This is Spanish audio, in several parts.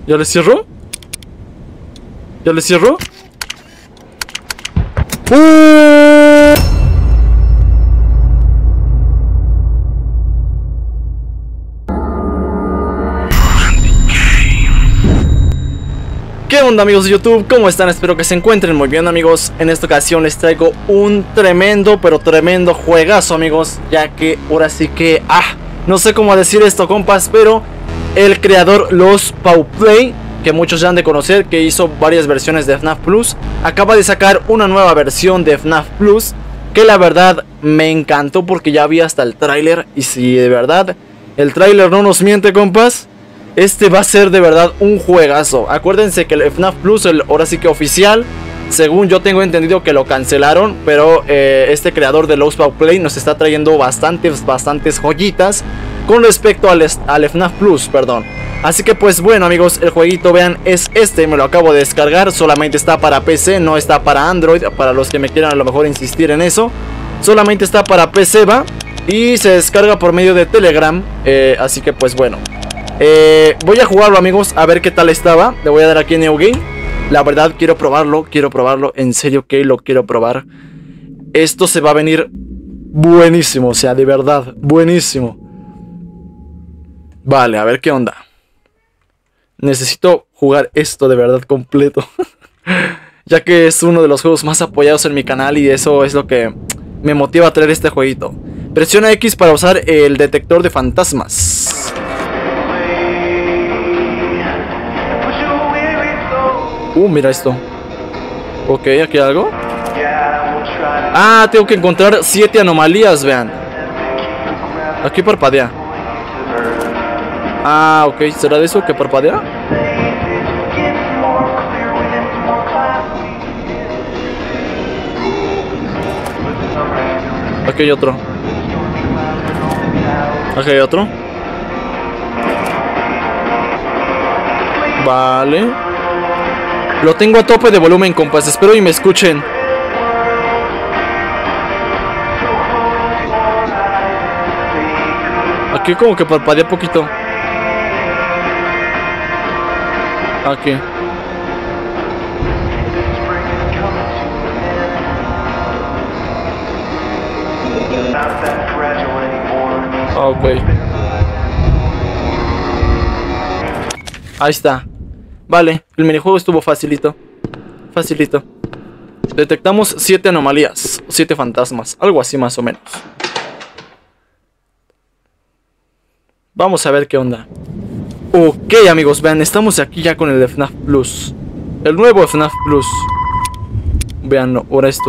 ¿Ya le cierro? ¿Ya le cierro? ¿Qué onda, amigos de YouTube? ¿Cómo están? Espero que se encuentren muy bien, amigos. En esta ocasión les traigo un tremendo, pero tremendo juegazo, amigos. Ya que ahora sí que... no sé cómo decir esto, compas, pero el creador Lost Paw Play, que muchos ya han de conocer, que hizo varias versiones de FNAF Plus, acaba de sacar una nueva versión de FNAF Plus, que la verdad me encantó porque ya vi hasta el tráiler. Y si de verdad el tráiler no nos miente, compas, este va a ser de verdad un juegazo. Acuérdense que el FNAF Plus, ahora sí que oficial, según yo tengo entendido que lo cancelaron, pero este creador de Lost Paw Play nos está trayendo bastantes joyitas con respecto al FNAF Plus, perdón. Así que pues bueno, amigos, el jueguito, vean, es este, me lo acabo de descargar. Solamente está para PC, no está para Android, para los que me quieran a lo mejor insistir en eso. Solamente está para PC, va, y se descarga por medio de Telegram, así que pues bueno, voy a jugarlo, amigos, a ver qué tal estaba. Le voy a dar aquí en New Game. La verdad quiero probarlo, en serio que lo quiero probar. Esto se va a venir buenísimo, o sea, de verdad, buenísimo. Vale, a ver qué onda. Necesito jugar esto de verdad completo, ya que es uno de los juegos más apoyados en mi canal y eso es lo que me motiva a traer este jueguito. Presiona X para usar el detector de fantasmas. Mira esto. Ok, aquí hay algo. Tengo que encontrar 7 anomalías, vean. Aquí parpadea. Ok, ¿será de eso que parpadea? Aquí hay otro. Aquí hay otro. Vale. Lo tengo a tope de volumen, compas. Espero y me escuchen. Aquí como que parpadea poquito. Aquí. Ok. Ahí está. Vale, el minijuego estuvo facilito. Facilito. Detectamos 7 anomalías, 7 fantasmas, algo así más o menos. Vamos a ver qué onda. Ok, amigos, vean, estamos aquí ya con el FNAF Plus. El nuevo FNAF Plus. Vean, ahora esto.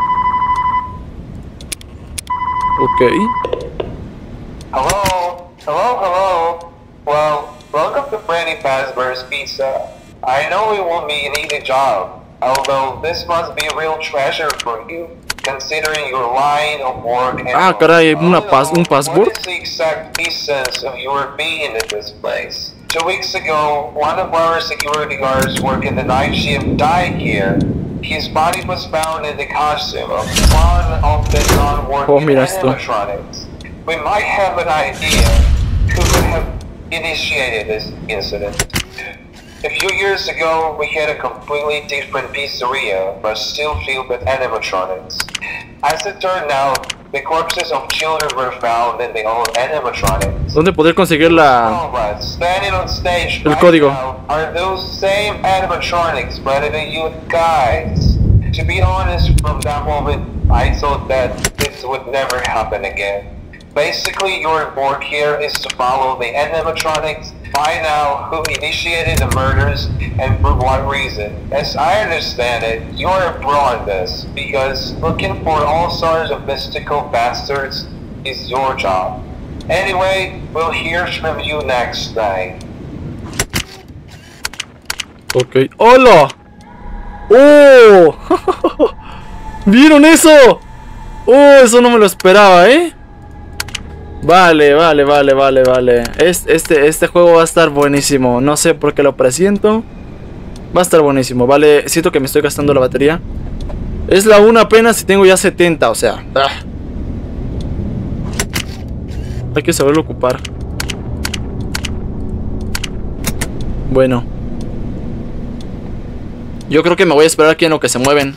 Ok. Hello. Well, welcome to Freddy Fazbear's Pizza. I know it won't be an easy job, although this must be a real treasure for you, considering your line of work and caray, un password. what is the exact essence of your being in this place? 2 weeks ago, one of our security guards working the night shift died here. His body was found in the costume of one of the non-working animatronics. We might have an idea who could have initiated this incident. A few years ago, we had a completely different pizzeria, but still filled with animatronics. As it turned out, the corpses of children were found in the old animatronics. ¿Dónde poder conseguir standing on stage el right código? now are those same animatronics rather than you guys. To be honest, from that moment, I thought that this would never happen again. Basically, your work here is to follow the animatronics, find out who initiated the murders, and for what reason. As I understand it, you're a pro on this, because looking for all sorts of mystical bastards is your job. Anyway, we'll hear from you next time. Ok. ¡Hola! ¡Oh! ¿Vieron eso? ¡Oh! Eso no me lo esperaba, ¿eh? Vale. Este juego va a estar buenísimo. No sé por qué lo presiento. Va a estar buenísimo, vale. Siento que me estoy gastando la batería. Es la 1 apenas y tengo ya 70, o sea. Hay que saberlo ocupar. Bueno, Yo creo que me voy a esperar aquí en lo que se mueven.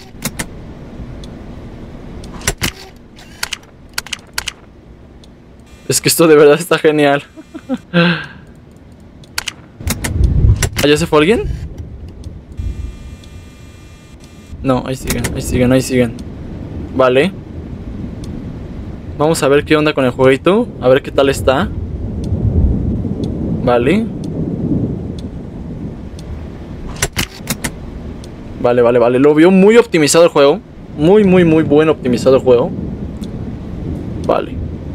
Es que esto de verdad está genial. ¿Allá se fue alguien? No, ahí siguen, ahí siguen, ahí siguen. Vale. Vamos a ver qué onda con el jueguito. A ver qué tal está. Vale. Vale, vale, vale. Lo vio muy optimizado el juego. Muy, muy, muy bueno optimizado el juego. Vale.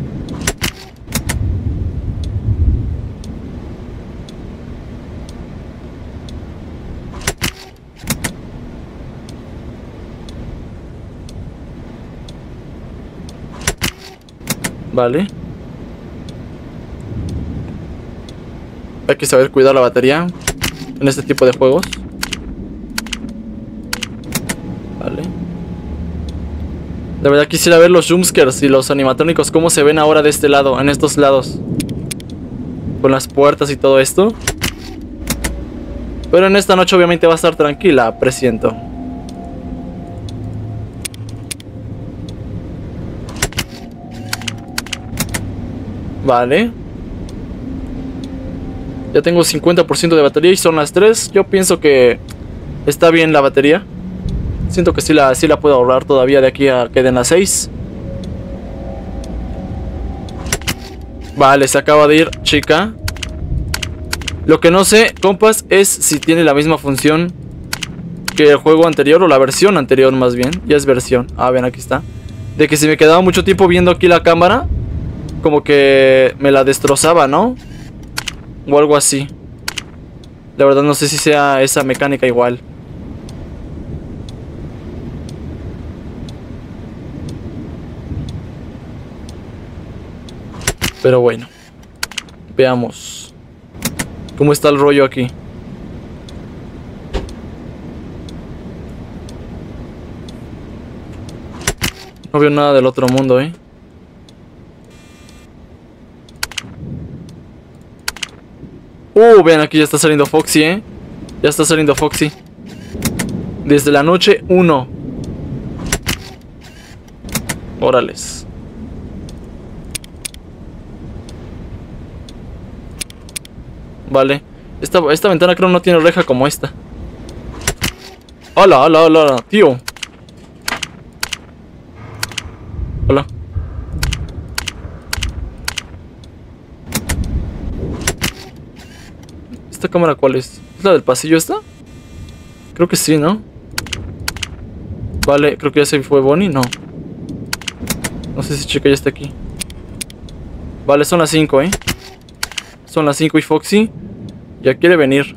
Vale. Hay que saber cuidar la batería en este tipo de juegos. Vale. De verdad quisiera ver los jumpscares y los animatrónicos cómo se ven ahora de este lado, en estos lados. Con las puertas y todo esto. Pero en esta noche obviamente va a estar tranquila, presiento. Vale. Ya tengo 50% de batería y son las 3. Yo pienso que está bien la batería. Siento que sí la puedo ahorrar todavía de aquí a que den las 6. Vale, se acaba de ir, chica. Lo que no sé, compas, es si tiene la misma función que el juego anterior, o la versión anterior más bien. Ya es versión. Ah, ven, aquí está. De que si me quedaba mucho tiempo viendo aquí la cámara, como que me la destrozaba, ¿no? O algo así. La verdad no sé si sea esa mecánica igual. Pero bueno. Veamos cómo está el rollo aquí. No veo nada del otro mundo, ¿eh? Vean, aquí ya está saliendo Foxy, ¿eh? Ya está saliendo Foxy. Desde la noche 1. Órales. Vale. Esta ventana creo no tiene reja como esta. Hola, hola, hola, hola, tío. Hola. ¿Esta cámara cuál es? ¿Es la del pasillo esta? Creo que sí, ¿no? Vale, creo que ya se fue Bonnie, no. No sé si chica ya está aquí. Vale, son las 5, ¿eh? Son las 5 y Foxy ya quiere venir.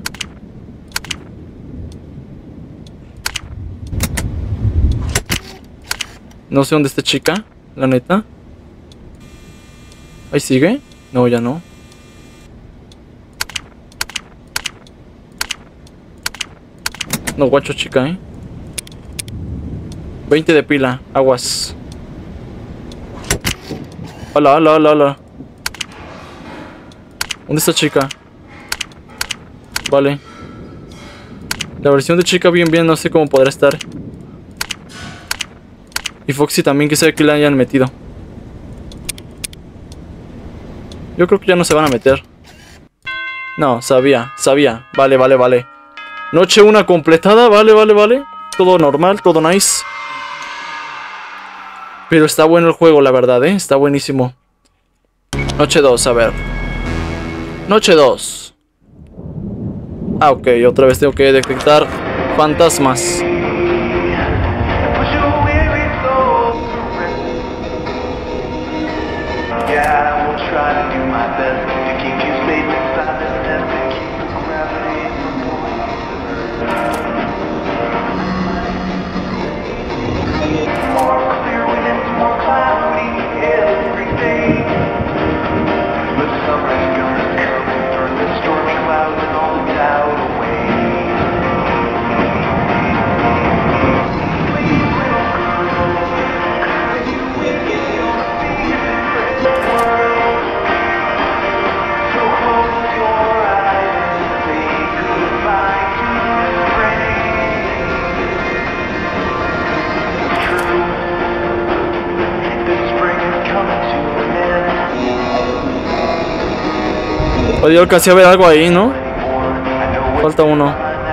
No sé dónde está chica, la neta. ¿Ahí sigue? No, ya no. No guacho chica, 20 de pila, aguas. Hola, hola, hola, hola. ¿Dónde está chica? Vale. La versión de chica bien, no sé cómo podrá estar. Y Foxy también, que sabe que le hayan metido. Yo creo que ya no se van a meter. No, sabía. Vale, vale, vale. Noche 1 completada, vale. Todo normal, todo nice. Pero está bueno el juego, la verdad, está buenísimo. Noche 2, a ver. Noche 2. Ah, ok, otra vez tengo que detectar fantasmas. Yo alcancé a ver algo ahí, ¿no? Falta uno.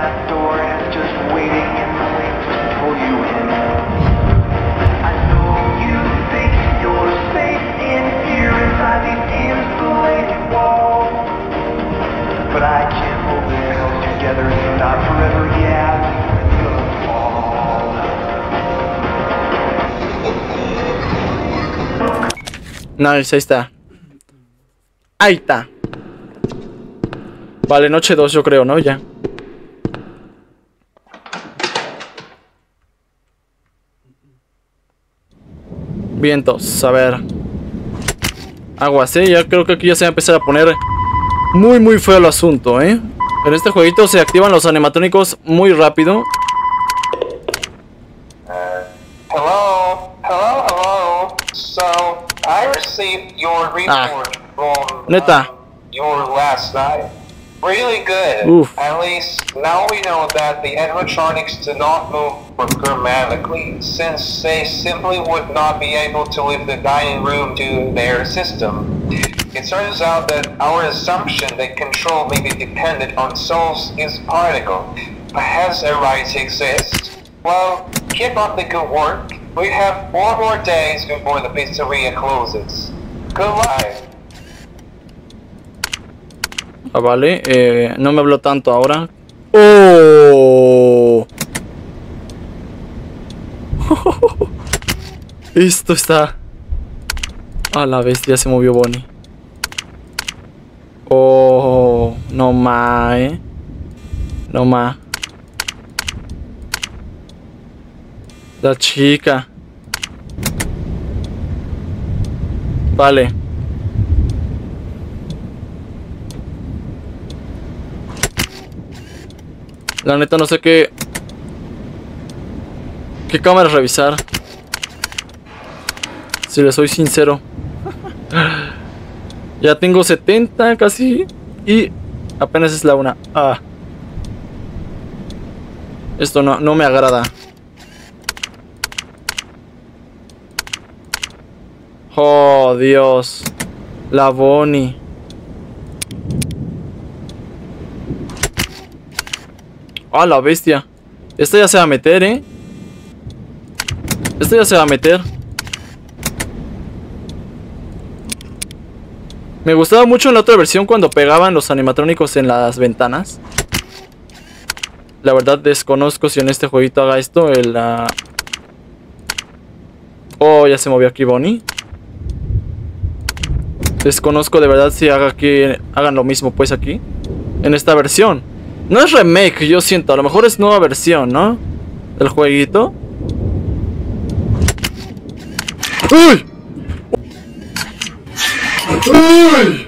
Nice, ahí está. Ahí está. Vale, noche 2 yo creo, ¿no? Ya. Vientos, a ver. Aguas, ya creo que aquí ya se va a empezar a poner muy feo el asunto, En este jueguito se activan los animatrónicos muy rápido. Hello. So, I received your report from neta. your last night. Really good. Oof. At least now we know that the animatronics do not move programmatically, since they simply would not be able to leave the dining room due to their system. It turns out that our assumption that control may be dependent on souls is particle, but has a right to exist. Well, keep up the good work. We have 4 more days before the pizzeria closes. Good luck. Ah, vale, no me habló tanto ahora. ¡Oh! Esto está... A la bestia se movió Bonnie. Oh, no más, No más. La chica. Vale. La neta no sé qué cámara revisar. Si les soy sincero. Ya tengo 70 casi. Y apenas es la 1. Esto no me agrada. Oh, Dios. La Bonnie. ¡Ah, la bestia! Esta ya se va a meter, Esta ya se va a meter. Me gustaba mucho en la otra versión cuando pegaban los animatrónicos en las ventanas. La verdad desconozco si en este jueguito haga esto. Oh, ya se movió aquí Bonnie. Desconozco de verdad si hagan lo mismo pues aquí. En esta versión. No es remake, yo siento. A lo mejor es nueva versión, ¿no? Del jueguito. ¡Uy! ¡Uy!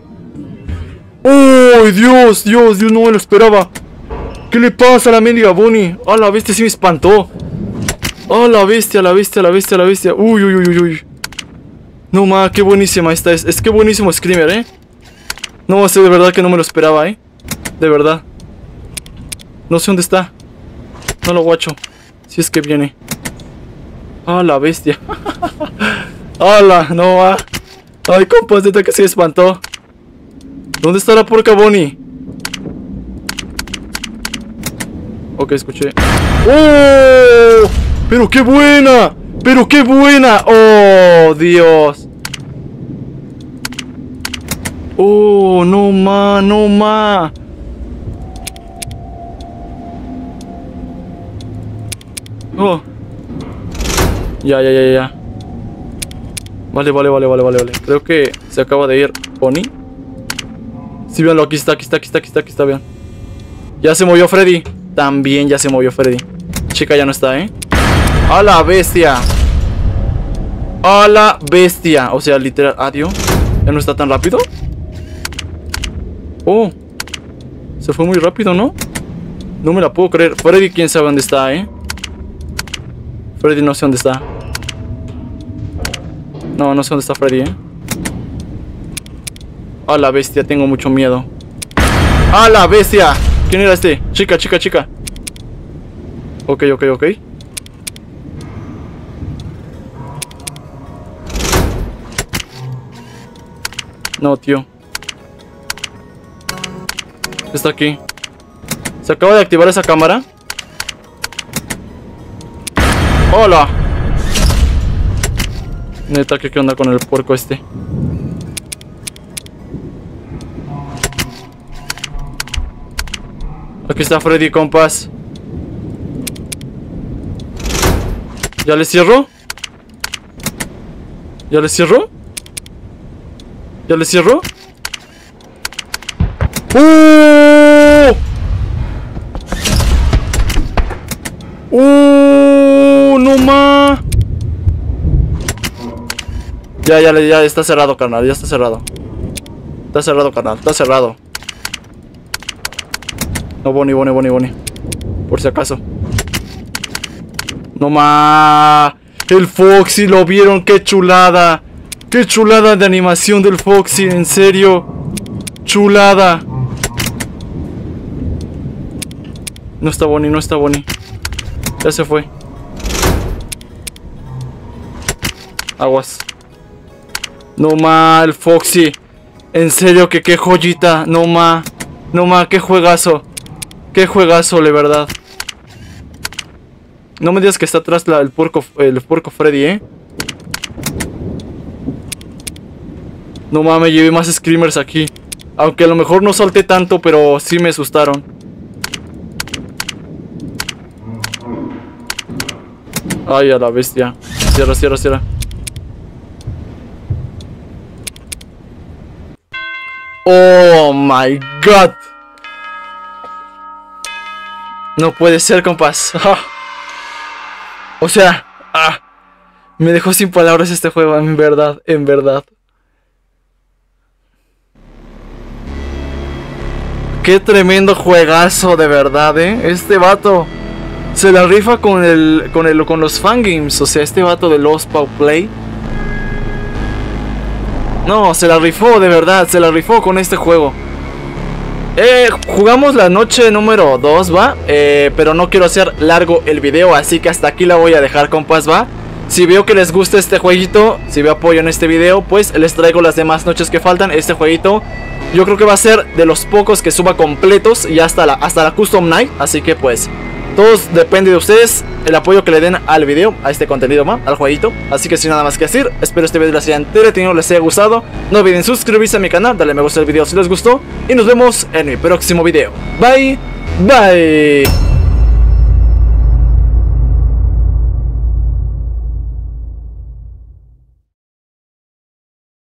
¡Uy! Dios, no me lo esperaba. ¿Qué le pasa a la mendiga Bonnie? ¡Ah, la bestia sí me espantó! ¡Ah, la bestia! ¡Uy! No, ma, qué buenísima esta es. Es que buenísimo Screamer, No, sé de verdad que no me lo esperaba, De verdad. No sé dónde está. No lo guacho. Si es que viene. ¡Ah, la bestia! ¡Hala! No va. ¡Ay, compas! Neta que se espantó. ¿Dónde está la porca Bonnie? Ok, escuché. ¡Oh! ¡Pero qué buena! ¡Oh, Dios! ¡Oh, no ma! Oh. Ya. Vale. Creo que se acaba de ir Bonnie. Sí, véanlo, aquí está, vean. Ya se movió Freddy. También ya se movió Freddy. Chica ya no está, ¡A la bestia! O sea, literal, adiós. ¿Ya no está tan rápido? Oh. Se fue muy rápido, ¿no? No me la puedo creer. Freddy, quién sabe dónde está, Freddy no sé dónde está. No sé dónde está Freddy, ¡A la bestia! Tengo mucho miedo. ¡A la bestia! ¿Quién era este? Chica. Ok. No, tío. Está aquí. Se acaba de activar esa cámara. ¡Hola! Neta, ¿qué onda con el puerco este? Aquí está Freddy, compas. ¿Ya le cierro? ¿Ya le cierro? ¿Ya le cierro? ¡No ma! Ya está cerrado, carnal. Ya está cerrado. Está cerrado, carnal. Está cerrado. No, Bonnie. Por si acaso. No ma. El Foxy, ¿lo vieron? ¡Qué chulada! ¡Qué chulada de animación del Foxy! En serio. Chulada. No está Bonnie, no está Bonnie. Ya se fue. Aguas. No ma, el Foxy. En serio que qué joyita. No ma, qué juegazo. Qué juegazo, de verdad. No me digas que está atrás el puerco Freddy, No mames, llevé más screamers aquí. Aunque a lo mejor no solté tanto, pero sí me asustaron. Ay, a la bestia. Cierra. Oh my god. No puede ser, compas. O sea, me dejó sin palabras este juego, en verdad. Qué tremendo juegazo, de verdad, Este vato se la rifa con los fangames. O sea, este vato de Lost Paw Play. No, se la rifó, de verdad. Se la rifó con este juego. Jugamos la noche número 2, ¿va? Pero no quiero hacer largo el video, así que hasta aquí la voy a dejar, compas, ¿va? Si veo que les gusta este jueguito, si veo apoyo en este video, pues les traigo las demás noches que faltan. Este jueguito yo creo que va a ser de los pocos que suba completos y hasta la Custom Night. Así que pues todos depende de ustedes, el apoyo que le den al video, a este contenido, ¿va? Al jueguito. Así que sin nada más que decir, espero este video les haya entretenido, les haya gustado. No olviden suscribirse a mi canal, darle me gusta al video si les gustó. Y nos vemos en mi próximo video. Bye.